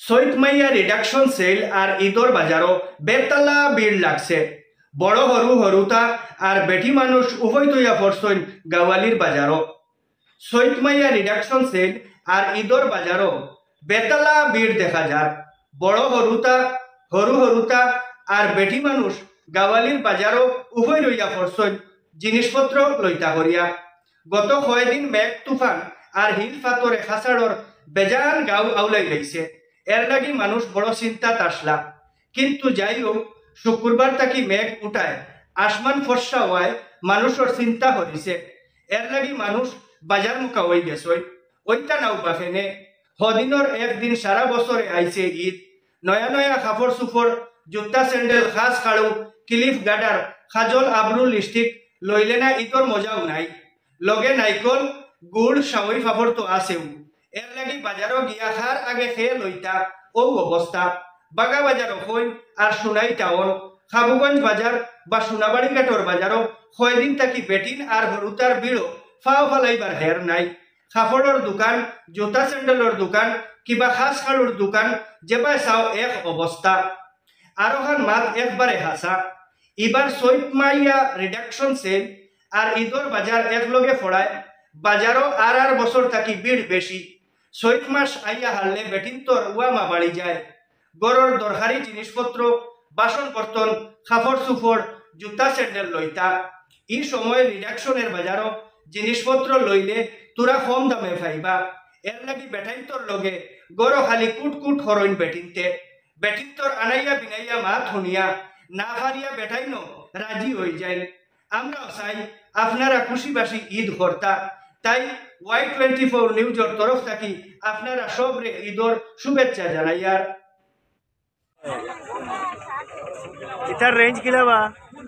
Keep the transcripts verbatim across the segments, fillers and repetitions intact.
সৈয়দ মাইয়া reduction sell আর ঈদর বাজারও বেতলা ভিড় লাগছে। বড় হরু হরুতা আর বেটি মানুষ উভয় তৈয়া পড়ছইন গাওয়ালির বাজারও। সৈয়দ মাইয়া রিডাকশন সেল আর ঈদর বাজারও বেতলা ভিড় দেখা যায়। বড় হরুতা হরু হরুতা আর বেটি মানুষ গাওয়ালির বাজারও উভয় লইয়া পড়ছইন জিনিসপত্র লইতা করিয়া। গত কয়দিন মেঘ তুফান আর হিল ফাতরে খাসাড়র বেজান গাঁও আউলাই রয়েছে। এর লাগি মানুষ বড় চিন্তা আসলা। কিন্তু যাই হোক, শুক্রবার থাকি মেঘ উঠায় আসমান ফর্সা হওয়ায় মানুষের চিন্তা হয়েছে। এর লাগি মানুষ বাজার মুখা হয়ে গেছে। ওইটা নাও বাফেনে হদিনর একদিন সারা বছরে আইছে ঈদ। নয়া নয়া কাপড় চুপড়, জুতা স্যান্ডেল, খাস খাড়ু, ক্লিফ গাডার, খাজল আবরু লিপস্টিক লইলে না ঈদর মজাও নাই। লগে নাইকল গুড় সামরি ফাপড় তো আছেও। এর লাগি বাজারও গিয়া খার আগে খেয়ে লইতা ও অবস্থা। বাগা বাজার হইন আর সোনাই টাউন, খাবুগঞ্জ বাজার বা সোনাবাড়ি ঘাটর বাজারও কয়দিন থাকি বেটিন আর হরুতার ভিড়ও ফাও ফালাইবার হের নাই। কাপড়ের দোকান, জুতা স্যান্ডেলের দোকান, কিবা খাস খাড়ুর দোকান যেবাই চাও এক অবস্থা। আরো খান মাত একবারে হাসা। এবার সৈয়দ মাইয়া রিডাকশন সেল আর ঈদর বাজার একলগে ফড়ায় বাজারও আর আর বছর থাকি ভিড় বেশি। চৈত মাস আইয়া হারলে বেটিন তোর উয়ামা বাড়ি যায়। গরর দরকারি জিনিসপত্র, বাসন বর্তন, কাপড় চুপড়, জুতা স্যান্ডেল লইতা। এই সময় রিডাকশনের বাজারও জিনিসপত্র লইলে তোরা কম দামে পাইবা। এর লাগি বেটাইন তোর লগে গরো খালি কুট কুট হরইন বেটিনতে। বেটিন তোর আনাইয়া বিনাইয়া মাত শুনিয়া না হারিয়া বেটাইনো রাজি হয়ে যায়। আমরাও চাই আপনারা খুশিবাসী ঈদ করতা। তাই ওয়াই টোয়েন্টি ফোর নিউজের তরফ থাকি আপনারা সবরে ঈদর শুভেচ্ছা জানাইয়ার। এটার রেঞ্জ কিলা বা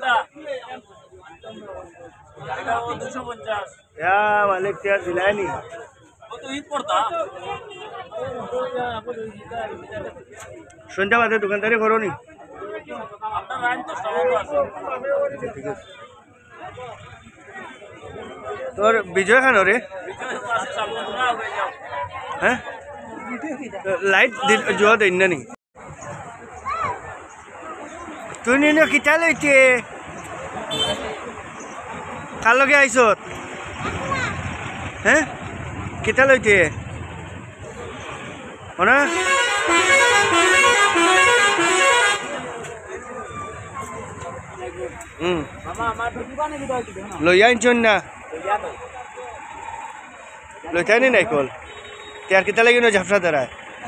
মালিক তিয়ার দিলাইনি সন্ধ্যা বাদে দোকানদারি করো নি? তোর বিজয় খান রে হ্যাঁ লাইট জোয়া দেন না নি তুই নিন কিতা লইতে কার লগে আইস হ্যাঁ কিতা লইতে না হুম লইয়া আনছন না লইতানি নাই কল তার কিতা লাগি না ঝাপসা দাঁড়ায়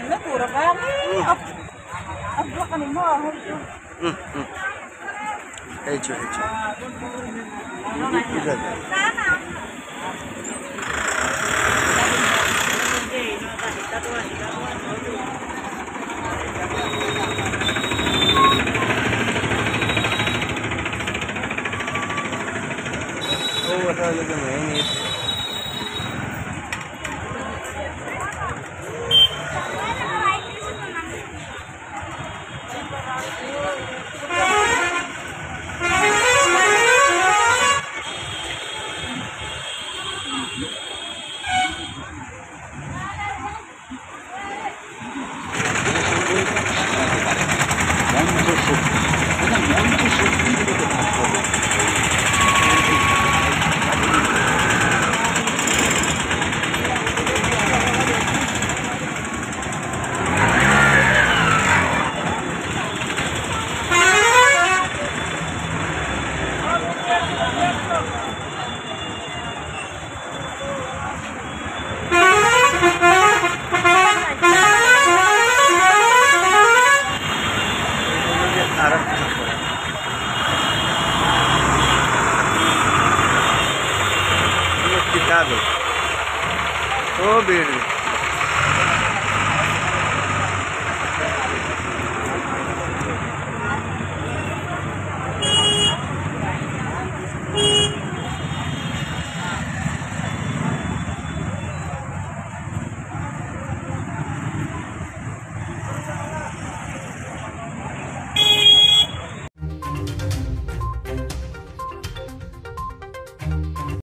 এই চো এই চো Oh, what are you doing? Oh, baby.